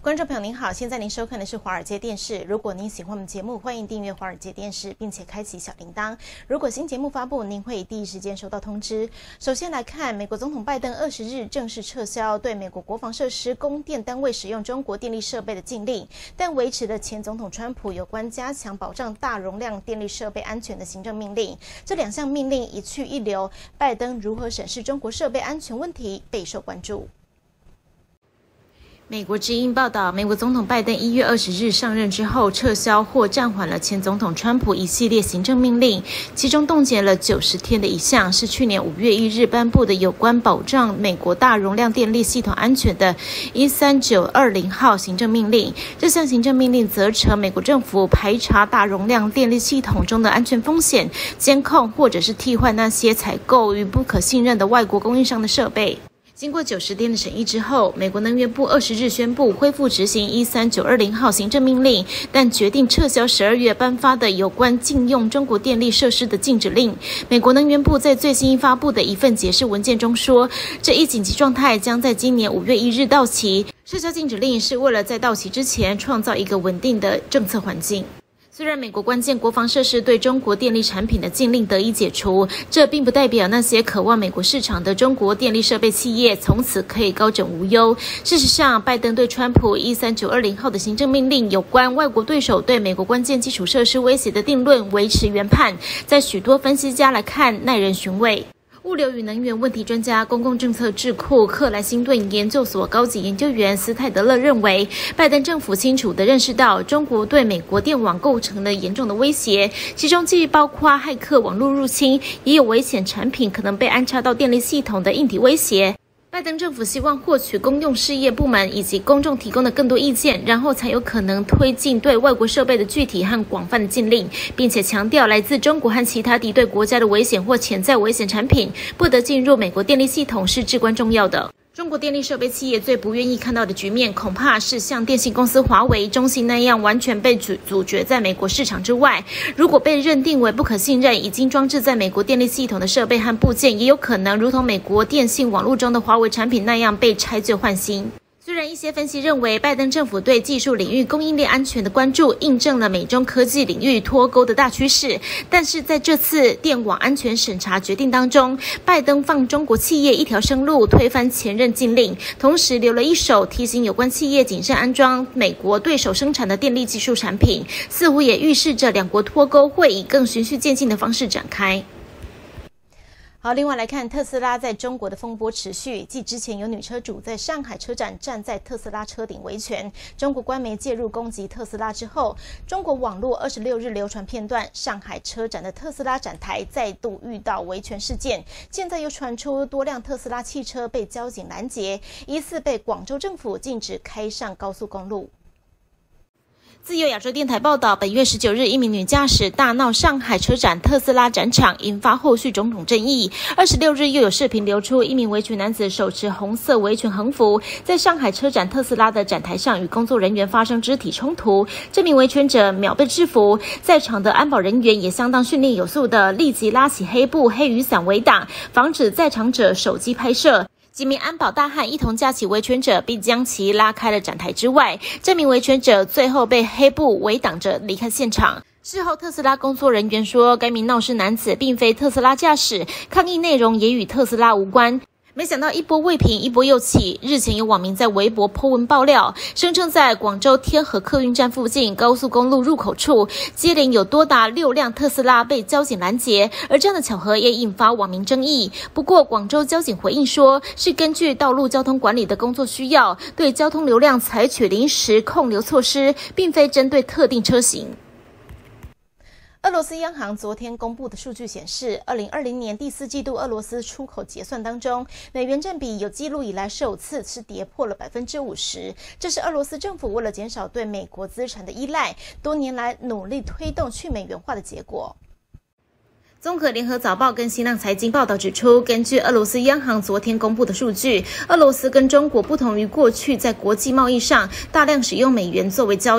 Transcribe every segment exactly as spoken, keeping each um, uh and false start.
观众朋友您好，现在您收看的是华尔街电视。如果您喜欢我们节目，欢迎订阅华尔街电视，并且开启小铃铛。如果新节目发布，您会第一时间收到通知。首先来看，美国总统拜登二十日正式撤销对美国国防设施、供电单位使用中国电力设备的禁令，但维持了前总统川普有关加强保障大容量电力设备安全的行政命令。这两项命令一去一留，拜登如何审视中国设备安全问题备受关注。美国之音报道，美国总统拜登一月二十日上任之后，撤销或暂缓了前总统川普一系列行政命令，其中冻结了九十天的一项是去年五月一日颁布的有关保障美国大容量电力系统安全的一三九二零号行政命令。这项行政命令责成美国政府排查大容量电力系统中的安全风险，监控或者是替换那些采购与不可信任的外国供应商的设备。经过九十天的审议之后，美国能源部二十日宣布恢复执行一三九二零号行政命令，但决定撤销十二月颁发的有关禁用中国电力设施的禁止令。美国能源部在最新发布的一份解释文件中说，这一紧急状态将在今年五月一日到期，撤销禁止令是为了在到期之前创造一个稳定的政策环境。虽然美国关键国防设施对中国电力产品的禁令得以解除，这并不代表那些渴望美国市场的中国电力设备企业从此可以高枕无忧。事实上，拜登对川普一三九二零号的行政命令有关外国对手对美国关键基础设施威胁的定论维持原判，在许多分析家来看耐人寻味。物流与能源问题专家、公共政策智库克莱辛顿研究所高级研究员斯泰德勒认为，拜登政府清楚地认识到中国对美国电网构成了严重的威胁，其中既包括骇客网络入侵，也有危险产品可能被安插到电力系统的硬体威胁。拜登政府希望获取公用事业部门以及公众提供的更多意见，然后才有可能推进对外国设备的具体和广泛的禁令，并且强调来自中国和其他敌对国家的危险或潜在危险产品不得进入美国电力系统是至关重要的。中国电力设备企业最不愿意看到的局面，恐怕是像电信公司华为、中兴那样完全被阻阻绝在美国市场之外。如果被认定为不可信任，已经装置在美国电力系统的设备和部件，也有可能如同美国电信网络中的华为产品那样被拆旧换新。虽然一些分析认为，拜登政府对技术领域供应链安全的关注印证了美中科技领域脱钩的大趋势，但是在这次电网安全审查决定当中，拜登放中国企业一条生路，推翻前任禁令，同时留了一手，提醒有关企业谨慎安装美国对手生产的电力技术产品，似乎也预示着两国脱钩会以更循序渐进的方式展开。好，另外来看特斯拉在中国的风波持续，继之前有女车主在上海车展站在特斯拉车顶维权，中国官媒介入攻击特斯拉之后，中国网络二十六日流传片段，上海车展的特斯拉展台再度遇到维权事件，现在又传出多辆特斯拉汽车被交警拦截，疑似被广州政府禁止开上高速公路。自由亚洲电台报道，本月十九日，一名女驾驶大闹上海车展特斯拉展场，引发后续种种争议。二十六日又有视频流出，一名维权男子手持红色维权横幅，在上海车展特斯拉的展台上与工作人员发生肢体冲突，这名维权者秒被制服，在场的安保人员也相当训练有素的立即拉起黑布、黑雨伞围挡，防止在场者手机拍摄。几名安保大汉一同架起维权者，并将其拉开了展台之外。这名维权者最后被黑布围挡着离开现场。事后，特斯拉工作人员说，该名闹事男子并非特斯拉驾驶，抗议内容也与特斯拉无关。没想到一波未平，一波又起。日前有网民在微博 po 文爆料，声称在广州天河客运站附近高速公路入口处，接连有多达六辆特斯拉被交警拦截，而这样的巧合也引发网民争议。不过，广州交警回应说，是根据道路交通管理的工作需要，对交通流量采取临时控流措施，并非针对特定车型。俄罗斯央行昨天公布的数据显示，二零二零年第四季度俄罗斯出口结算当中，美元占比有记录以来首次是跌破了百分之五十。这是俄罗斯政府为了减少对美国资产的依赖，多年来努力推动去美元化的结果。综合联合早报跟新浪财经报道指出，根据俄罗斯央行昨天公布的数据，俄罗斯跟中国不同于过去在国际贸易上大量使用美元作为交易。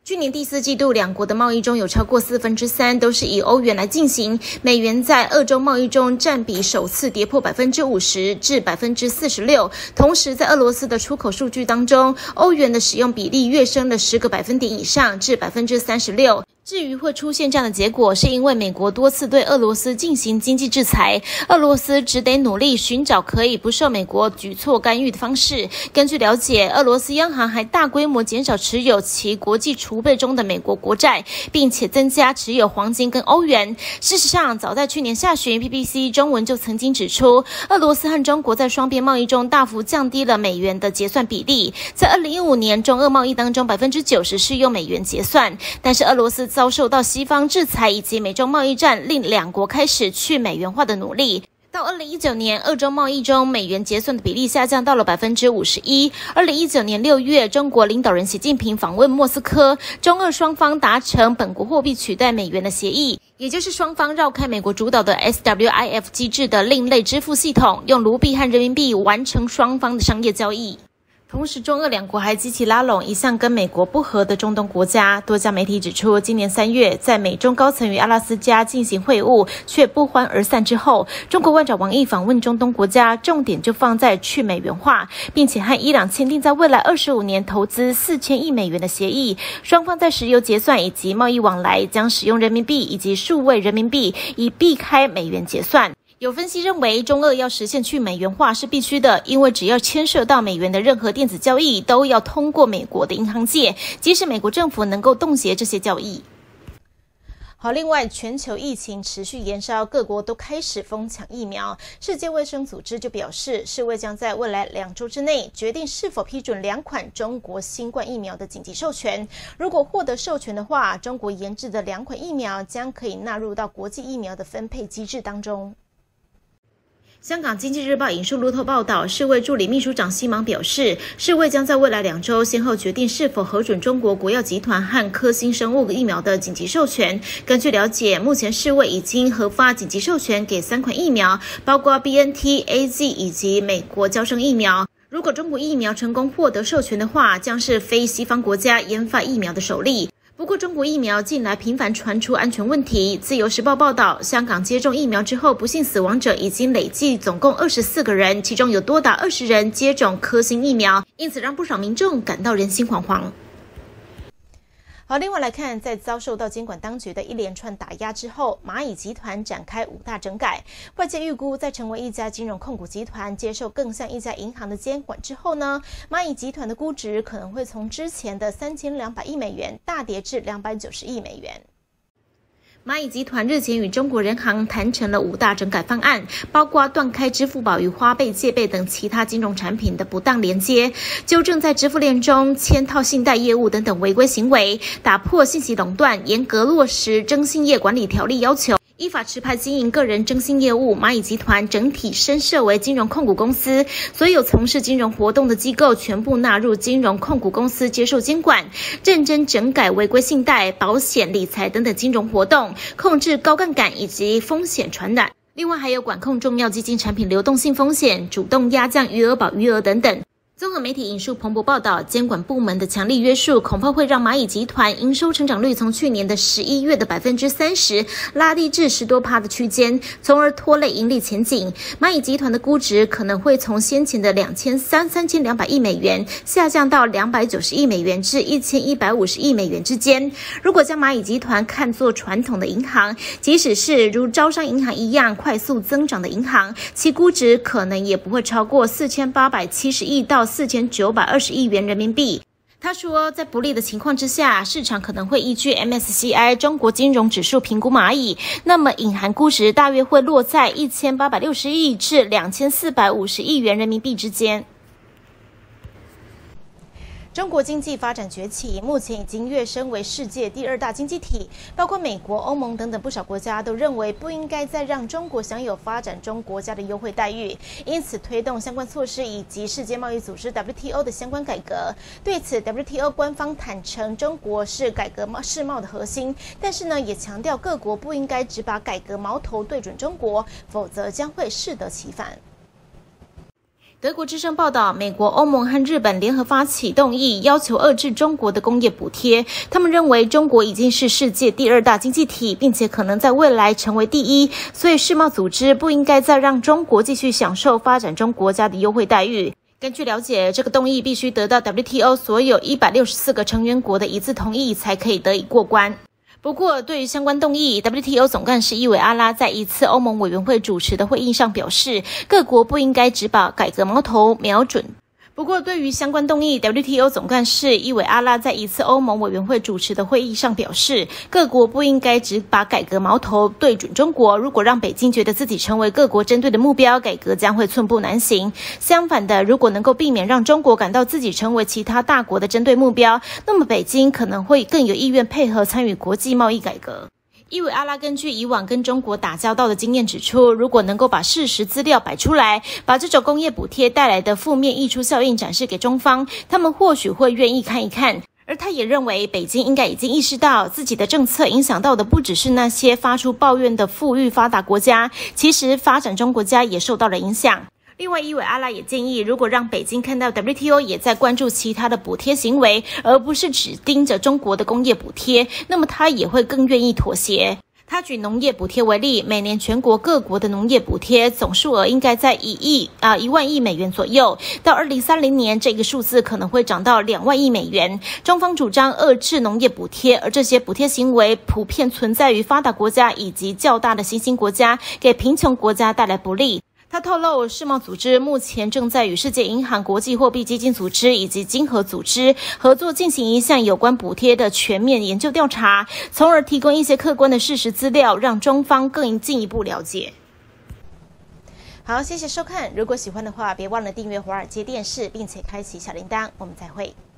去年第四季度，两国的贸易中有超过四分之三都是以欧元来进行，美元在俄中贸易中占比首次跌破百分之五十至百分之四十六。同时，在俄罗斯的出口数据当中，欧元的使用比例跃升了十个百分点以上，至百分之三十六。至于会出现这样的结果，是因为美国多次对俄罗斯进行经济制裁，俄罗斯只得努力寻找可以不受美国举措干预的方式。根据了解，俄罗斯央行还大规模减少持有其国际储备中的美国国债，并且增加持有黄金跟欧元。事实上，早在去年下旬 ，B B C 中文就曾经指出，俄罗斯和中国在双边贸易中大幅降低了美元的结算比例。在二零一五年中俄贸易当中，百分之九十是用美元结算，但是俄罗斯遭受到西方制裁以及美中贸易战，令两国开始去美元化的努力。到二零一九年，俄中贸易中美元结算的比例下降到了百分之五十一。二零一九年六月，中国领导人习近平访问莫斯科，中俄双方达成本国货币取代美元的协议，也就是双方绕开美国主导的 S W I F 机制的另类支付系统，用卢币和人民币完成双方的商业交易。同时，中俄两国还积极拉拢一向跟美国不合的中东国家。多家媒体指出，今年三月，在美中高层于阿拉斯加进行会晤却不欢而散之后，中国外长王毅访问中东国家，重点就放在去美元化，并且和伊朗签订在未来二十五年投资四千亿美元的协议。双方在石油结算以及贸易往来将使用人民币以及数位人民币，以避开美元结算。有分析认为，中俄要实现去美元化是必须的，因为只要牵涉到美元的任何电子交易，都要通过美国的银行界，即使美国政府能够冻结这些交易。好，另外，全球疫情持续延烧，各国都开始疯抢疫苗。世界卫生组织就表示，世卫将在未来两周之内决定是否批准两款中国新冠疫苗的紧急授权。如果获得授权的话，中国研制的两款疫苗将可以纳入到国际疫苗的分配机制当中。香港经济日报引述路透报道，世卫助理秘书长西芒表示，世卫将在未来两周先后决定是否核准中国国药集团和科兴生物疫苗的紧急授权。根据了解，目前世卫已经核发紧急授权给三款疫苗，包括 B N T、A Z 以及美国嬌生疫苗。如果中国疫苗成功获得授权的话，将是非西方国家研发疫苗的首例。不过，中国疫苗近来频繁传出安全问题。自由时报报道，香港接种疫苗之后不幸死亡者已经累计总共二十四个人，其中有多达二十人接种科兴疫苗，因此让不少民众感到人心惶惶。好，另外来看，在遭受到监管当局的一连串打压之后，蚂蚁集团展开五大整改。外界预估，在成为一家金融控股集团，接受更像一家银行的监管之后呢，蚂蚁集团的估值可能会从之前的三千两百亿美元大跌至两百九十亿美元。蚂蚁集团日前与中国人行谈成了五大整改方案，包括断开支付宝与花呗、借呗等其他金融产品的不当连接，纠正在支付链中嵌套信贷业务等等违规行为，打破信息垄断，严格落实征信业管理条例要求。依法持牌经营个人征信业务，蚂蚁集团整体申设为金融控股公司，所有从事金融活动的机构全部纳入金融控股公司接受监管，认真整改违规信贷、保险、理财等等金融活动，控制高杠杆以及风险传染。另外还有管控重要基金产品流动性风险、主动压降余额宝余额等等。综合媒体引述彭博报道，监管部门的强力约束恐怕会让蚂蚁集团营收成长率从去年的十一月的百分之三十拉低至十多趴的区间，从而拖累盈利前景。蚂蚁集团的估值可能会从先前的两千三三千两百亿美元下降到两百九十亿美元至一千一百五十亿美元之间。如果将蚂蚁集团看作传统的银行，即使是如招商银行一样快速增长的银行，其估值可能也不会超过四千八百七十亿到四千九百二十亿元人民币。他说，在不利的情况之下，市场可能会依据 M S C I 中国金融指数评估蚂蚁，那么隐含估值大约会落在一千八百六十亿至两千四百五十亿元人民币之间。中国经济发展崛起，目前已经跃升为世界第二大经济体，包括美国、欧盟等等不少国家都认为不应该再让中国享有发展中国家的优惠待遇，因此推动相关措施以及世界贸易组织 W T O 的相关改革。对此 ，W T O 官方坦承中国是改革世贸的核心，但是呢，也强调各国不应该只把改革矛头对准中国，否则将会适得其反。 德国之声报道，美国、欧盟和日本联合发起动议，要求遏制中国的工业补贴。他们认为中国已经是世界第二大经济体，并且可能在未来成为第一，所以世贸组织不应该再让中国继续享受发展中国家的优惠待遇。根据了解，这个动议必须得到 W T O 所有一百六十四个成员国的一致同意，才可以得以过关。不过，对于相关动议 ，W T O 总干事伊韦阿拉在一次欧盟委员会主持的会议上表示，各国不应该只把改革矛头瞄准。不过，对于相关动议 ，W T O 总干事伊韦阿拉在一次欧盟委员会主持的会议上表示，各国不应该只把改革矛头对准中国。如果让北京觉得自己成为各国针对的目标，改革将会寸步难行。相反的，如果能够避免让中国感到自己成为其他大国的针对目标，那么北京可能会更有意愿配合参与国际贸易改革。伊韦阿拉根据以往跟中国打交道的经验指出，如果能够把事实资料摆出来，把这种工业补贴带来的负面溢出效应展示给中方，他们或许会愿意看一看。而他也认为，北京应该已经意识到自己的政策影响到的不只是那些发出抱怨的富裕发达国家，其实发展中国家也受到了影响。另外，伊韦阿拉也建议，如果让北京看到 W T O 也在关注其他的补贴行为，而不是只盯着中国的工业补贴，那么他也会更愿意妥协。他举农业补贴为例，每年全国各国的农业补贴总数额应该在一亿啊一万亿美元左右，到二零三零年这个数字可能会涨到两万亿美元。中方主张遏制农业补贴，而这些补贴行为普遍存在于发达国家以及较大的新兴国家，给贫穷国家带来不利。他透露，世贸组织目前正在与世界银行、国际货币基金组织以及经合组织合作，进行一项有关补贴的全面研究调查，从而提供一些客观的事实资料，让中方更进一步了解。好，谢谢收看。如果喜欢的话，别忘了订阅华尔街电视，并且开启小铃铛。我们再会。